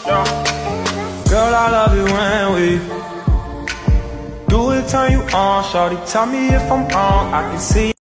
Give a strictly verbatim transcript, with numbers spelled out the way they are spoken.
Girl, I love it when we do it, turn you on. Shorty, tell me if I'm wrong, I can see